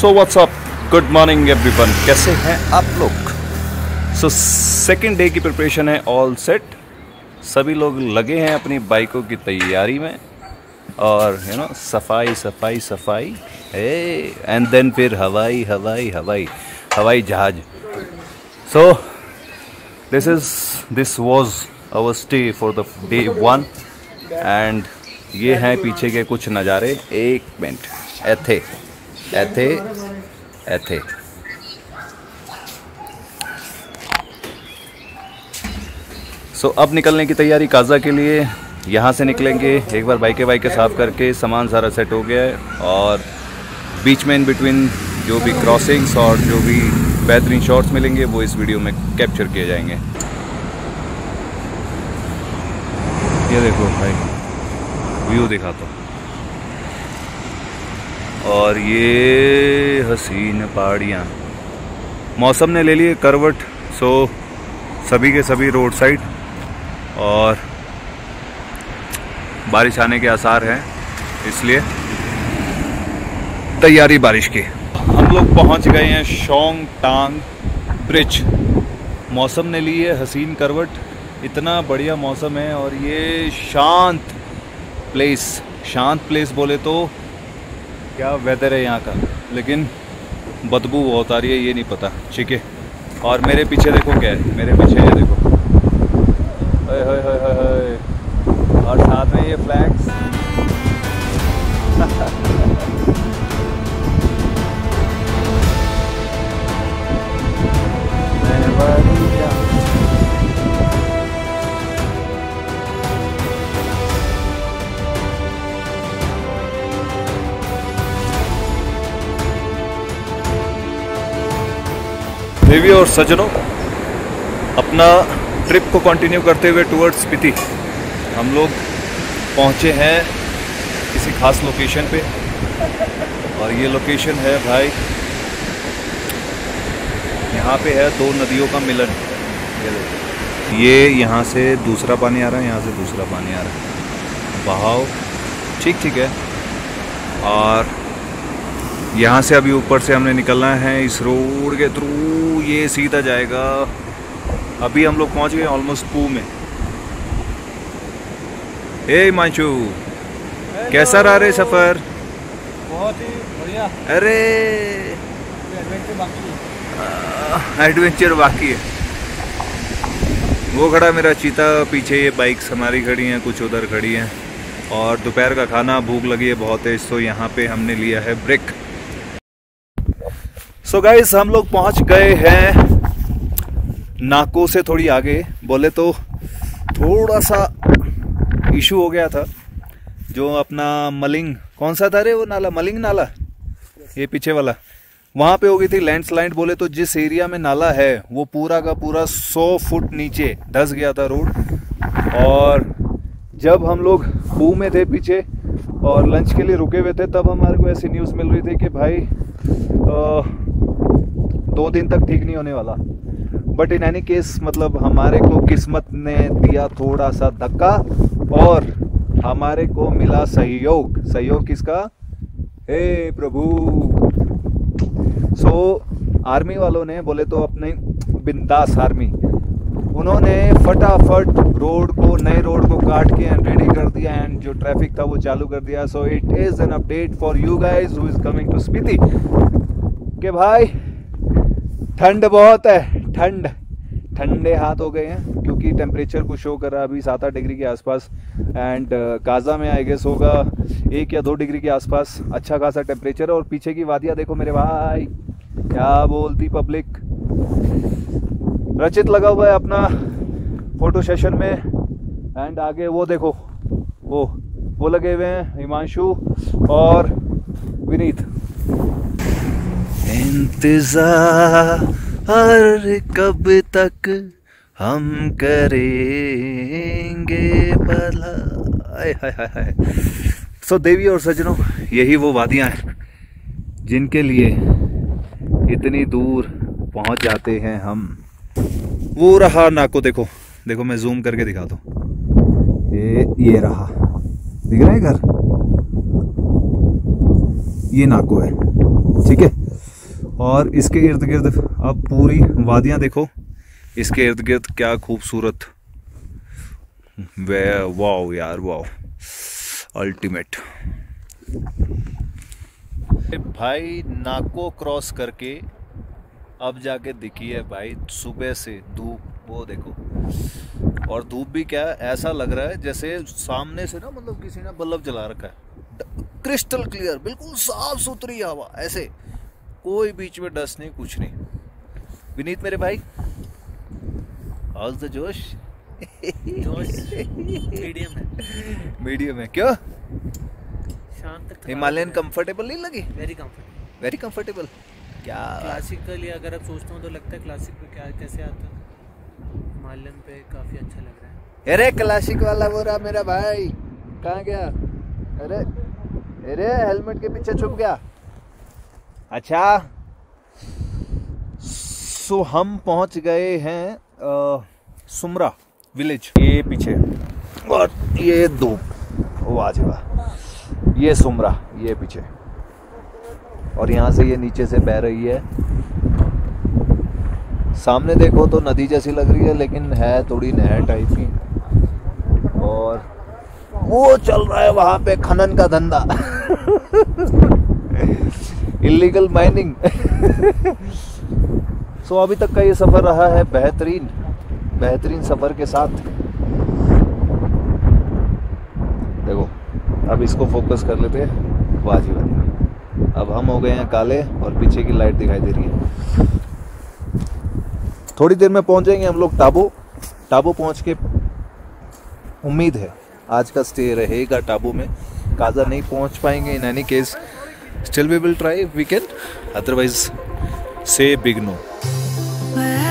सो WhatsApp, good morning everyone, कैसे हैं आप लोग। सो सेकेंड डे की प्रिपरेशन है, ऑल सेट। सभी लोग लगे हैं अपनी बाइकों की तैयारी में और सफाई सफाई सफाई एंड देन फिर हवाई हवाई हवाई हवाई जहाज। So this was our stay for the day 1 and ये हैं पीछे के कुछ नज़ारे। एक मिनट, ऐथे ऐथे ऐथे। सो अब निकलने की तैयारी काजा के लिए। यहाँ से निकलेंगे, एक बार बाइकें साफ़ करके सामान सारा सेट हो गया है और बीच में इन बिटवीन जो भी क्रॉसिंग्स और जो भी बेहतरीन शॉट्स मिलेंगे वो इस वीडियो में कैप्चर किए जाएंगे। ये देखो भाई, व्यू दिखाता हूँ। और ये हसीन पहाड़ियाँ, मौसम ने ले लिए करवट। सो सभी के सभी रोड साइड और बारिश आने के आसार हैं, इसलिए तैयारी बारिश की। हम लोग पहुंच गए हैं शोंग टांग ब्रिज। मौसम ने ली है हसीन करवट, इतना बढ़िया मौसम है और ये शांत प्लेस बोले तो क्या वेदर है यहाँ का, लेकिन बदबू बहुत आ रही है, ये नहीं पता। ठीक है, और मेरे पीछे देखो क्या है, मेरे पीछे ये देखो, और साथ में ये फ्लैग्स। देवी और सज्जनों, अपना ट्रिप को कंटिन्यू करते हुए टुवर्ड्स स्पीति हम लोग पहुंचे हैं किसी खास लोकेशन पे। और ये लोकेशन है भाई, यहाँ पे है दो नदियों का मिलन। ये यहाँ से दूसरा पानी आ रहा है, यहाँ से दूसरा पानी आ रहा है, बहाव ठीक है। और यहाँ से अभी ऊपर से हमने निकलना है इस रोड के थ्रू, ये सीधा जाएगा। अभी हम लोग पहुँच गए ऑलमोस्ट पू में। हे मांचू, कैसा रहा रे सफ़र? बहुत ही बढ़िया। अरे एडवेंचर बाकी है। वो खड़ा मेरा चीता पीछे, ये बाइक्स हमारी खड़ी हैं, कुछ उधर खड़ी हैं। और दोपहर का खाना, भूख लगी है बहुत है, तो यहाँ पे हमने लिया है ब्रेक। सो गाइस, हम लोग पहुँच गए हैं नाको से थोड़ी आगे। बोले तो थोड़ा सा इशू हो गया था, जो अपना मलिंग, कौन सा था रे वो नाला, मलिंग नाला, ये पीछे वाला, वहाँ पे हो गई थी लैंडस्लाइड। बोले तो जिस एरिया में नाला है वो पूरा का पूरा 100 फुट नीचे धंस गया था रोड। और जब हम लोग पू में थे पीछे और लंच के लिए रुके हुए थे, तब हमारे को ऐसी न्यूज़ मिल रही थी कि भाई 2 दिन तक ठीक नहीं होने वाला। बट इन एनी केस, मतलब हमारे को किस्मत ने दिया थोड़ा सा धक्का और हमारे को मिला सहयोग किसका? हे प्रभु। सो आर्मी वालों ने, बोले तो अपने बिंदास आर्मी, उन्होंने फटाफट नए रोड को काट के एंड रेडी कर दिया एंड जो ट्रैफिक था वो चालू कर दिया। So it is an update for you guys who is coming to Spiti कि भाई ठंड बहुत है, ठंडे हाथ हो गए हैं, क्योंकि टेम्परेचर को शो कर रहा है अभी 7-8 डिग्री के आसपास। एंड काजा में आई गेस होगा 1 या 2 डिग्री के आसपास, अच्छा खासा टेम्परेचर। और पीछे की वादियाँ देखो मेरे भाई, क्या बोलती पब्लिक। रचित लगा हुआ है अपना फोटो सेशन में एंड आगे वो देखो, वो लगे हुए हैं हिमांशु और विनीत। इंतजार कब तक हम करेंगे भला। हाय। सो देवी और सज्जनों, यही वो वादियाँ हैं जिनके लिए इतनी दूर पहुंच जाते हैं हम। वो रहा नाको, देखो मैं जूम करके दिखाता हूँ। ये रहा, दिख रहा है घर, ये नाको है, ठीक है। और इसके इर्द गिर्द अब पूरी वादियाँ देखो, इसके इर्द गिर्द क्या खूबसूरत, वाओ यार वाओ, अल्टीमेट। भाई नाको क्रॉस करके अब जाके दिखी है भाई सुबह से धूप, वो देखो। और धूप भी क्या है, ऐसा लग रहा है जैसे सामने से ना मतलब किसी ने बल्ब जला रखा है। क्रिस्टल क्लियर, बिल्कुल साफ सुथरी हवा, ऐसे कोई बीच में डस्ट नहीं, कुछ नहीं। विनीत मेरे भाई, हाउस द जोश? जोश मीडियम है। मीडियम है क्यों? शाम तक हिमालयन कंफर्टेबल नहीं लगी? Very comfortable. वेरी कंफर्टेबल क्या? क्लासिकली अगर आप सोचते हो तो लगता है क्लासिक पे क्या कैसे आता है, हिमालयन पे काफी अच्छा लग रहा है। अरे क्लासिक वाला वो रहा मेरा भाई, कहाँ गया? अरे अरे हेलमेट के पीछे छुप गया। अच्छा, सो हम पहुंच गए हैं सुमरा विलेज, ये पीछे, और ये दो, वाह जी वाह, ये सुमरा ये पीछे, और यहाँ से ये नीचे से बह रही है। सामने देखो तो नदी जैसी लग रही है, लेकिन है थोड़ी नहर टाइप की। और वो चल रहा है वहां पे खनन का धंधा, इलीगल माइनिंग। सो अभी तक का ये सफर रहा है बेहतरीन सफर के साथ। देखो अब इसको फोकस कर लेते हैं, वाह जी वाह। अब हम हो गए हैं काले और पीछे की लाइट दिखाई दे रही है। थोड़ी देर में पहुंचेंगे हम लोग टाबू पहुंच के उम्मीद है आज का स्टे रहेगा टाबू में। काजा नहीं पहुंच पाएंगे, in any case still we will try we can, otherwise से बिग नो।